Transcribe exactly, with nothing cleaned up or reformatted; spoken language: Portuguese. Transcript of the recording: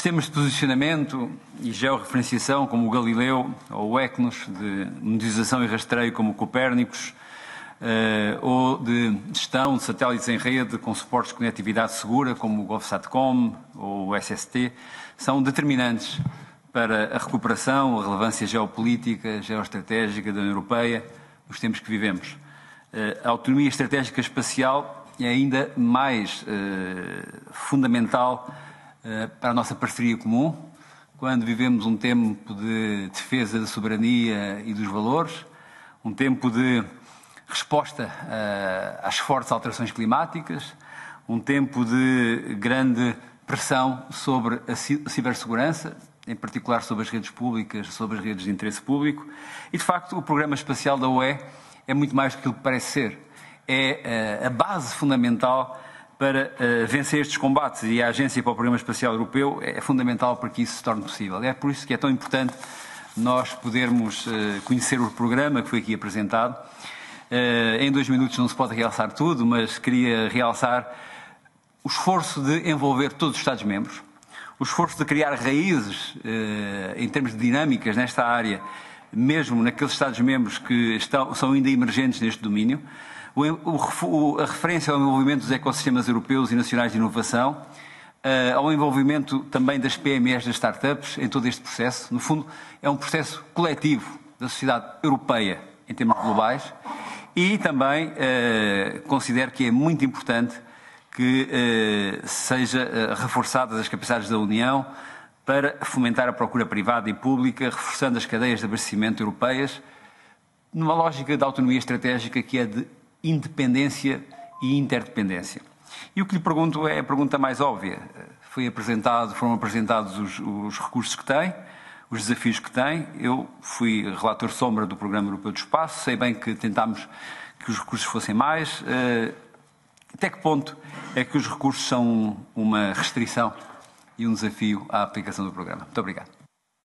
sistemas de posicionamento e georreferenciação como o Galileu ou o ECNOS, de monitorização e rastreio como o Copérnicos, Uh, ou de gestão de satélites em rede com suportes de conectividade segura, como o GovSatcom ou o S S T, são determinantes para a recuperação, a relevância geopolítica, geoestratégica da União Europeia, nos tempos que vivemos. Uh, a autonomia estratégica espacial é ainda mais uh, fundamental uh, para a nossa parceria comum, quando vivemos um tempo de defesa da soberania e dos valores, um tempo de resposta uh, às fortes alterações climáticas, um tempo de grande pressão sobre a cibersegurança, em particular sobre as redes públicas, sobre as redes de interesse público. E, de facto, o Programa Espacial da U E é muito mais do que aquilo que parece ser. É uh, a base fundamental para uh, vencer estes combates, e a Agência para o Programa Espacial Europeu é fundamental para que isso se torne possível. É por isso que é tão importante nós podermos uh, conhecer o programa que foi aqui apresentado. Uh, em dois minutos não se pode realçar tudo, mas queria realçar o esforço de envolver todos os Estados-membros, o esforço de criar raízes uh, em termos de dinâmicas nesta área, mesmo naqueles Estados-membros que estão, são ainda emergentes neste domínio, o, o, a referência ao envolvimento dos ecossistemas europeus e nacionais de inovação, uh, ao envolvimento também das P M Es, das startups, em todo este processo. No fundo, é um processo coletivo da sociedade europeia em termos globais. E também eh, considero que é muito importante que eh, seja eh, reforçadas as capacidades da União para fomentar a procura privada e pública, reforçando as cadeias de abastecimento europeias, numa lógica de autonomia estratégica que é de independência e interdependência. E o que lhe pergunto é a pergunta mais óbvia. Foi apresentado, foram apresentados os, os recursos que tem, os desafios que tem. Eu fui relator sombra do Programa Europeu do Espaço, sei bem que tentámos que os recursos fossem mais. Até que ponto é que os recursos são uma restrição e um desafio à aplicação do programa? Muito obrigado.